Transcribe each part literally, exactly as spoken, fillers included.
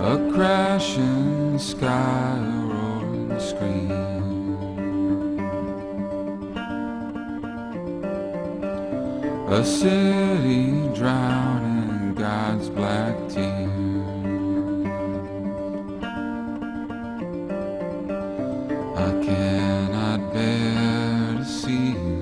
A crashing sky, a roaring scream, a city drowning in God's black tears. I cannot bear to see you.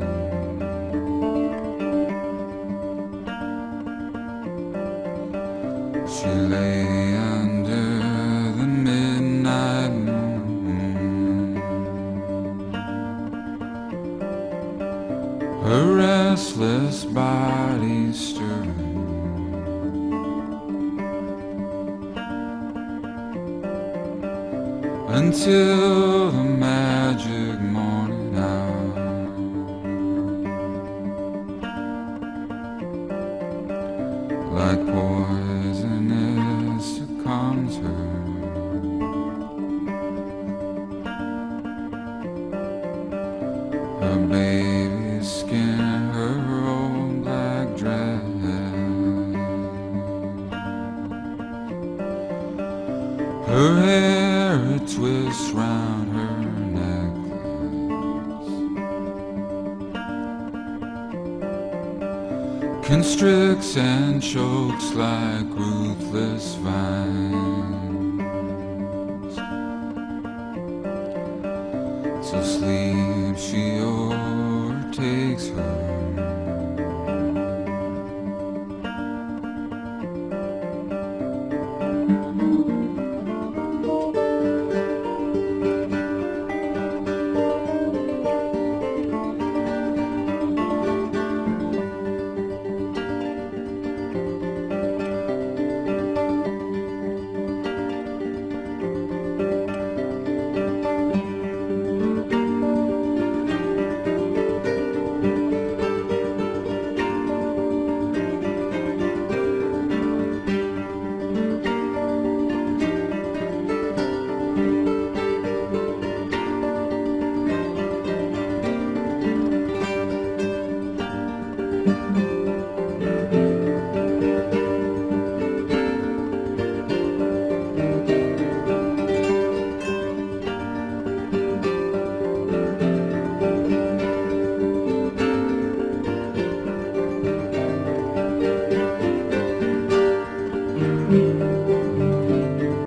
She lay under the midnight moon, her restless body stirring, until the magic morning hour. Like poison it succumbs her. Her baby's skin, her old black dress, her hair a twist round her necklace, constricts and chokes like ruthless vines. So sleep she overtakes her.